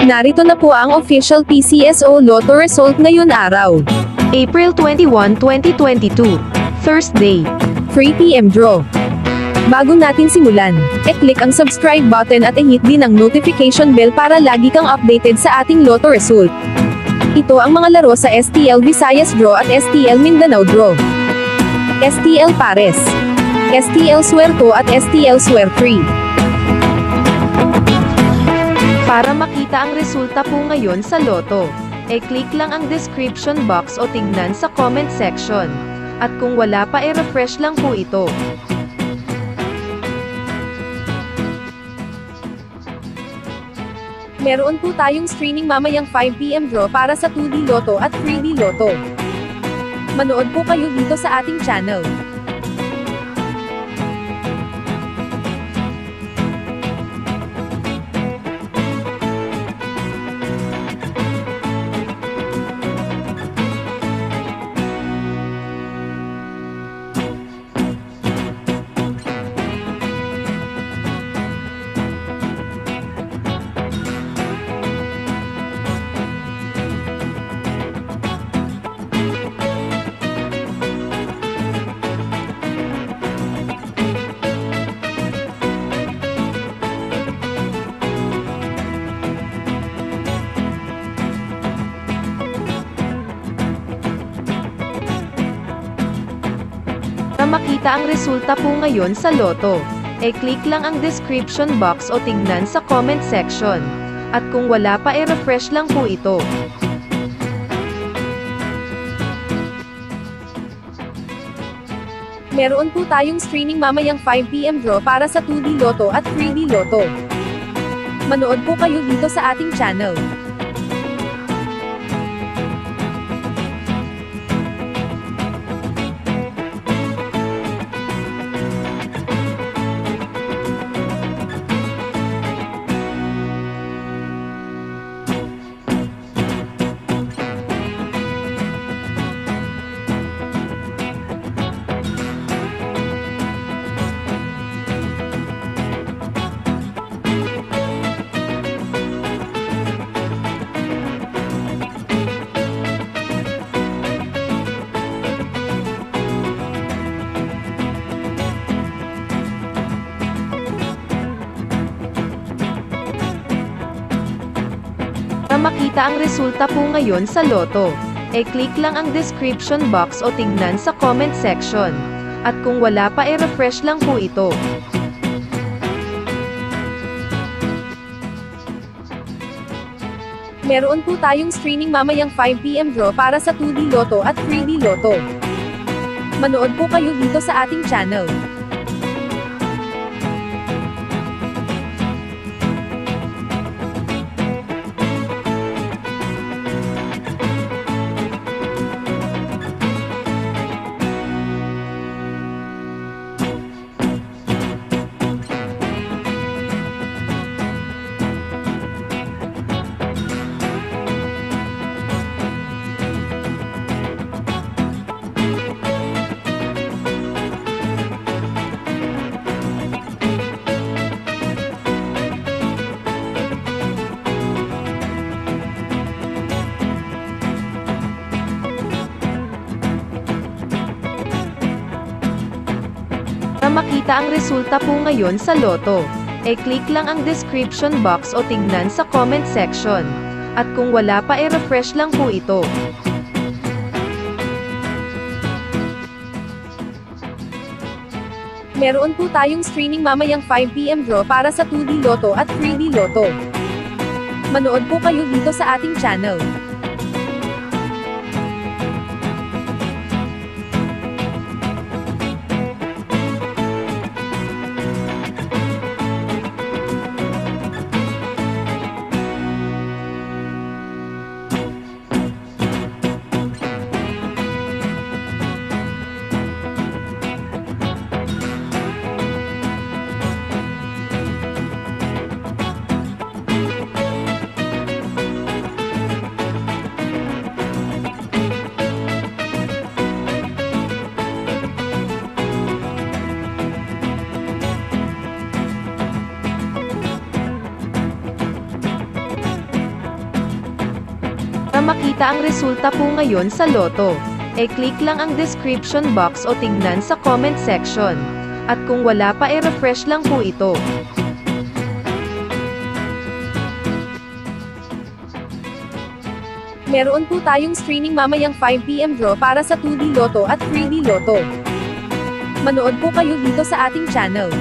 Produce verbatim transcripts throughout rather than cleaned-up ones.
Narito na po ang official P C S O Lotto result ngayon araw. April twenty-first, twenty twenty-two, Thursday. three p m draw. Bago natin simulan, e-click ang subscribe button at i-hit din ang notification bell para lagi kang updated sa ating Lotto result. Ito ang mga laro sa S T L Visayas Draw at S T L Mindanao Draw. S T L Pares, S T L Suerto at S T L Suertree. Para makita ang resulta po ngayon sa Lotto, e-click lang ang description box o tignan sa comment section. At kung wala pa e-refresh lang po ito. Meron po tayong streaming mamayang five p m draw para sa two D Lotto at three D Lotto. Manood po kayo dito sa ating channel. Para makita ang resulta po ngayon sa Lotto, e-click lang ang description box o tignan sa comment section. At kung wala pa e-refresh lang po ito. Meron po tayong streaming mamayang five p m draw para sa two D Lotto at three D Lotto. Manood po kayo dito sa ating channel. Para makita ang resulta po ngayon sa Lotto, e-click lang ang description box o tignan sa comment section. At kung wala pa e-refresh lang po ito. Meron po tayong streaming mamayang five p m draw para sa two D Lotto at three D Lotto. Manood po kayo dito sa ating channel. Para makita ang resulta po ngayon sa Lotto, e-click lang ang description box o tignan sa comment section. At kung wala pa e-refresh lang po ito. Meron po tayong streaming mamayang five p m draw para sa two D Lotto at three D Lotto. Manood po kayo dito sa ating channel. makita ang resulta po ngayon sa loto, e-click lang ang description box o tignan sa comment section. At kung wala pa e-refresh lang po ito. Meron po tayong streaming mamayang five p m draw para sa two D Lotto at three D Lotto. Manood po kayo dito sa ating channel.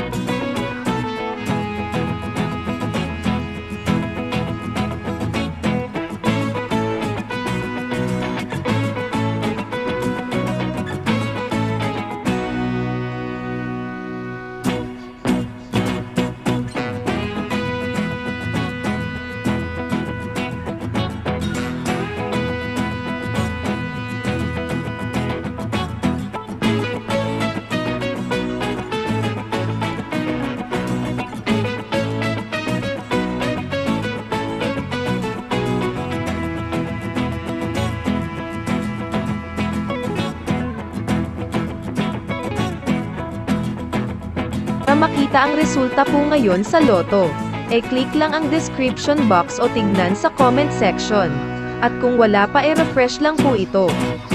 Para makita ang resulta po ngayon sa loto, e-click lang ang description box o tignan sa comment section. At kung wala pa e-refresh lang po ito.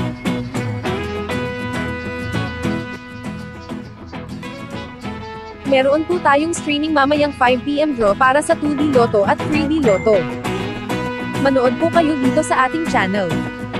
Meron po tayong streaming mamayang five p m draw para sa two D Lotto at three D Lotto. Manood po kayo dito sa ating channel.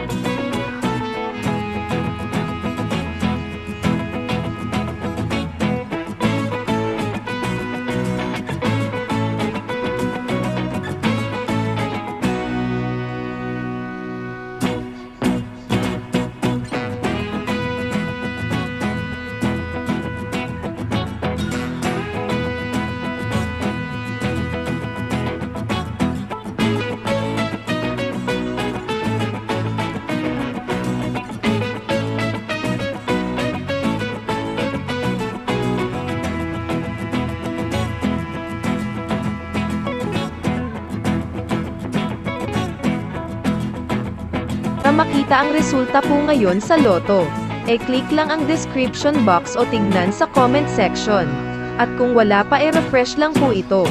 Para makita ang resulta po ngayon sa loto, e-click lang ang description box o tignan sa comment section. At kung wala pa e-refresh lang po ito.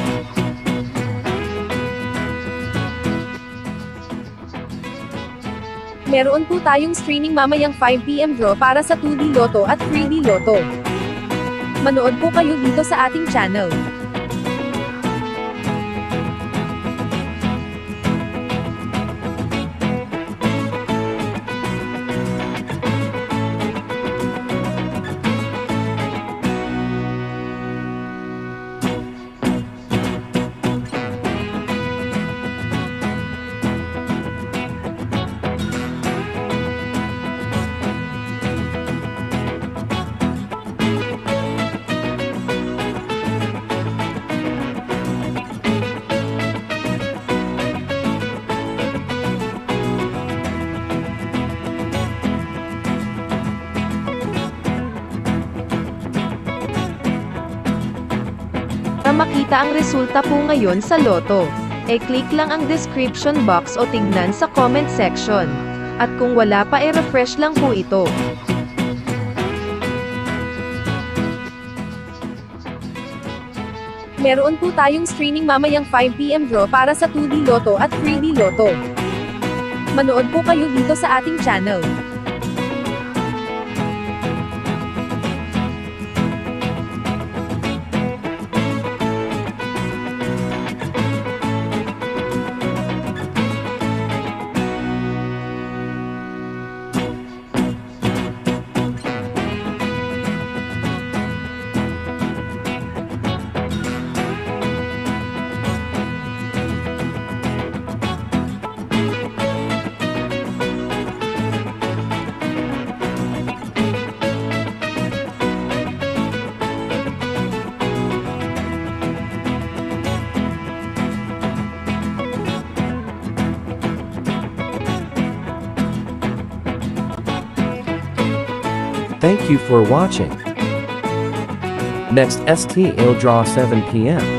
Meron po tayong streaming mamayang five p m draw para sa two D Lotto at three D Lotto. Manood po kayo dito sa ating channel. Para makita ang resulta po ngayon sa loto, e-click lang ang description box o tignan sa comment section. At kung wala pa e-refresh lang po ito. Meron po tayong streaming mamayang five p m draw para sa two D Lotto at three D Lotto. Manood po kayo dito sa ating channel. Thank you for watching. Next S T L draw seven p m